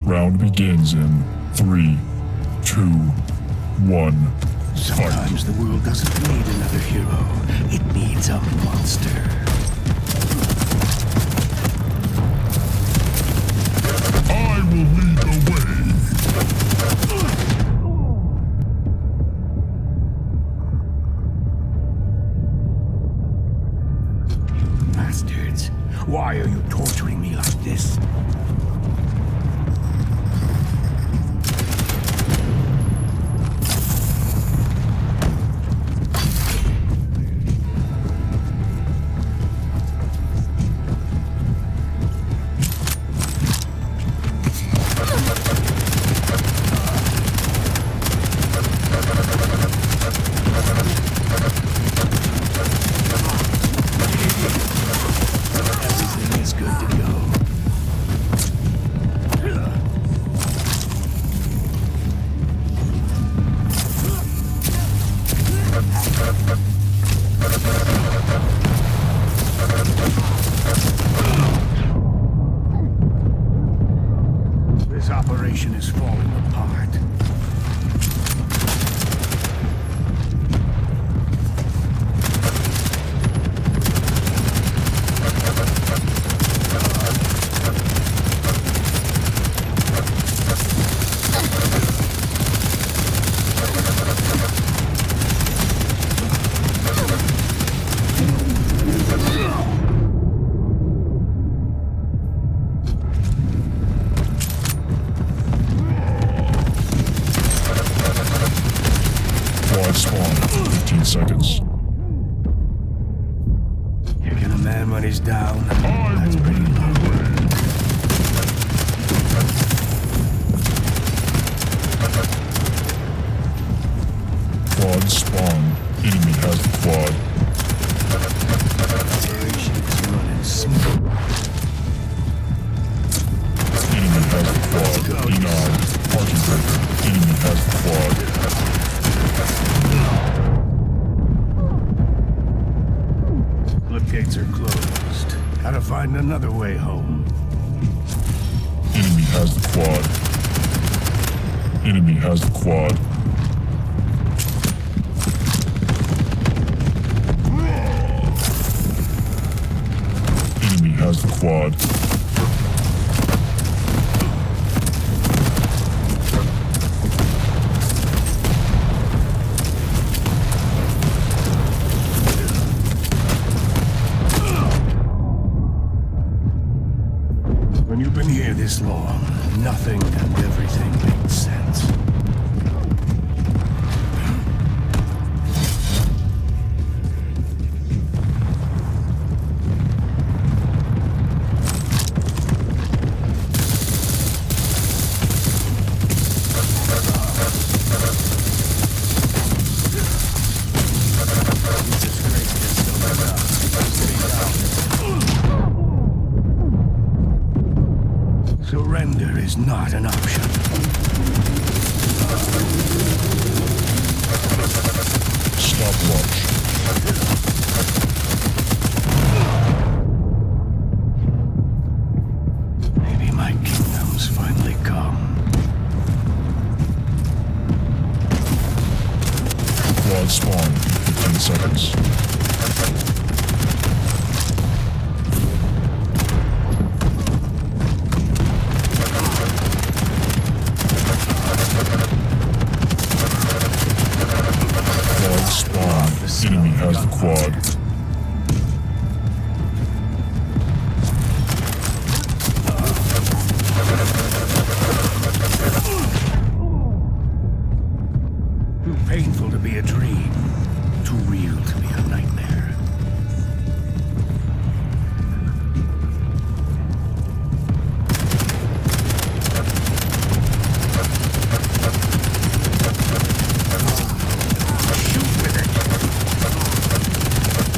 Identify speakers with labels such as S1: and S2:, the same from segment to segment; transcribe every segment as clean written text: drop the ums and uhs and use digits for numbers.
S1: Round begins in 3, 2, 1.
S2: Sometimes the world doesn't need another hero. It needs a monster.
S1: I will lead the way.
S2: You bastards. Why are you torturing me like this? This operation is falling apart.
S1: Spawn, 15 seconds.
S2: Kicking a man when he's down. That's pretty low.
S1: Quad spawn. Enemy has the quad.
S2: Operation is running smooth.
S1: Enemy has the quad. Denied. Parking breaker. Enemy has the quad.
S2: Gates are closed. Gotta find another way home.
S1: Enemy has the quad. Enemy has the quad. Enemy has the quad.
S2: When you've been here this long, nothing and everything makes sense. Surrender is not an option.
S1: Stopwatch.
S2: Maybe my kingdom's finally come.
S1: Quad spawn, 15 seconds. Enemy has the quad.
S2: Too painful to be a dream. Too real to be a nightmare. Shoot with it.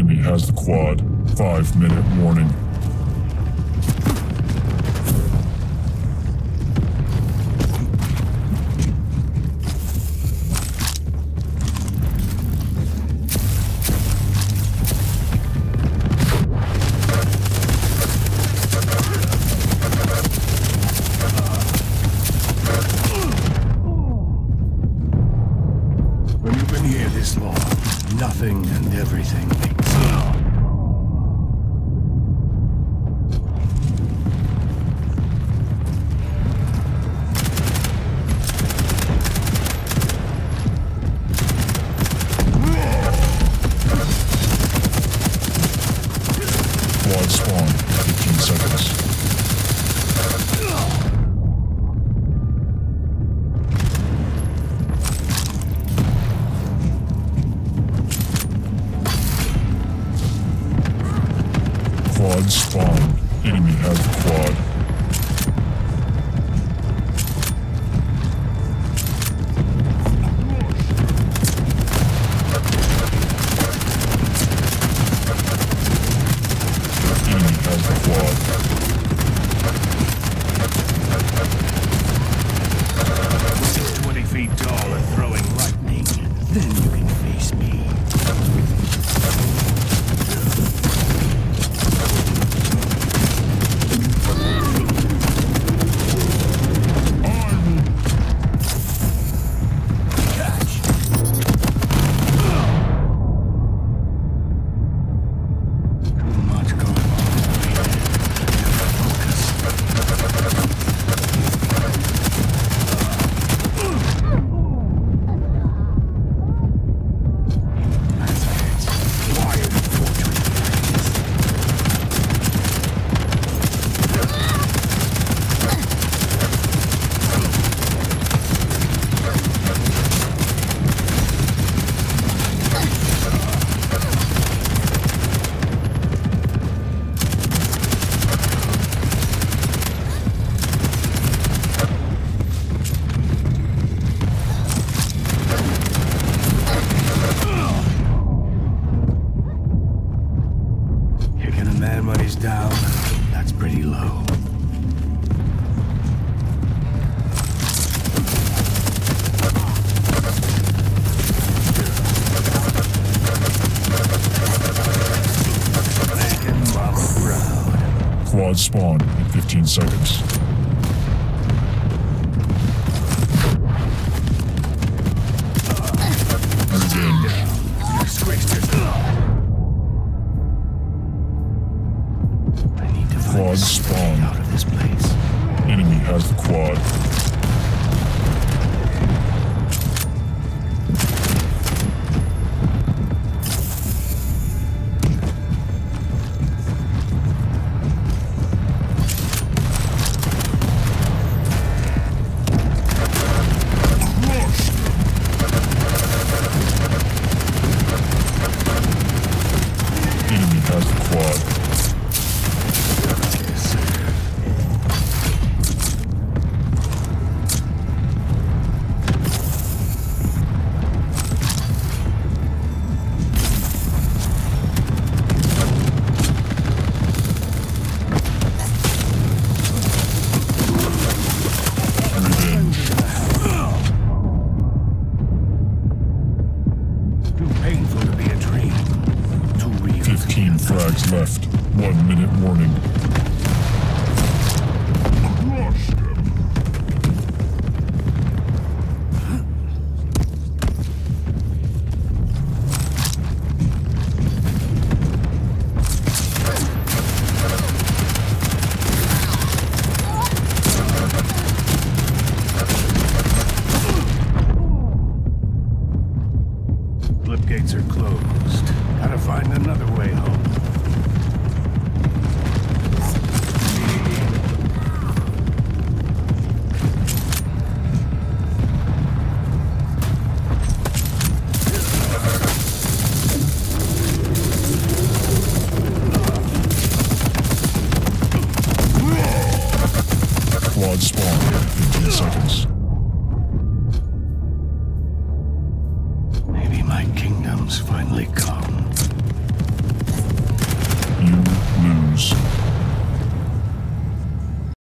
S1: Enemy has the quad. 5-minute warning.
S2: When you've been here this long, nothing and everything makes sense.
S1: Quad spawn. 15 seconds. Quad spawn. Enemy has the quad. Enemy has the quad.
S2: 20 feet tall and throwing lightning. Then you can face me. Man, when he's down, that's pretty low. Make him mama proud.
S1: Quad spawn in 15 seconds. Quad spawn.
S2: Out of this place.
S1: Enemy has the quad. Enemy has the quad.
S2: Painful to be a dream. Too real.
S1: 15 frags left. 1-minute warning.
S2: Flip gates are closed. Gotta find another way home.
S1: Quad spawn in 15 seconds.
S2: Maybe my kingdom's finally come.